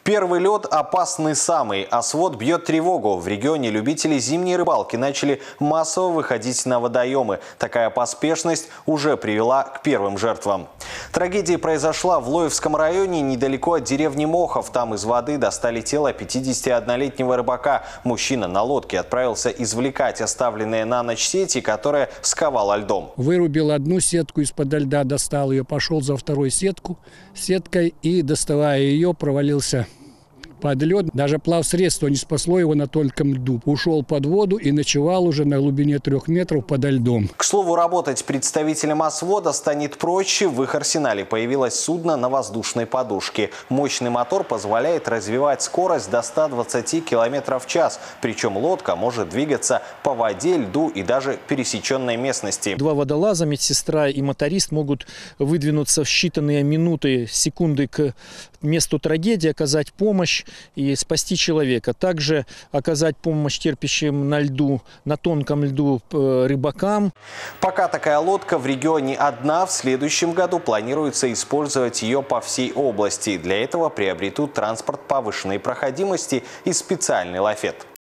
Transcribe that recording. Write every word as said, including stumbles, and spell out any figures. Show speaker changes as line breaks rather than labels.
Первый лед опасный самый, а свод бьет тревогу. В регионе любители зимней рыбалки начали массово выходить на водоемы. Такая поспешность уже привела к первым жертвам. Трагедия произошла в Лоевском районе, недалеко от деревни Мохов. Там из воды достали тело пятидесятиоднолетнего рыбака. Мужчина на лодке отправился извлекать оставленные на ночь сети, которая сковала льдом.
Вырубил одну сетку из-под льда, достал ее, пошел за второй сетку, сеткой и, доставая ее, провалился под лед. Даже плавсредство не спасло его на тонком льду. Ушел под воду и ночевал уже на глубине трех метров подо льдом.
К слову, работать представителям освода станет проще. В их арсенале появилось судно на воздушной подушке. Мощный мотор позволяет развивать скорость до ста двадцати километров в час. Причем лодка может двигаться по воде, льду и даже пересеченной местности.
Два водолаза, медсестра и моторист могут выдвинуться в считанные минуты, секунды к месту трагедии, оказать помощь и спасти человека. Также оказать помощь терпящим на льду, на тонком льду рыбакам.
Пока такая лодка в регионе одна, в следующем году планируется использовать ее по всей области. Для этого приобретут транспорт повышенной проходимости и специальный лафет.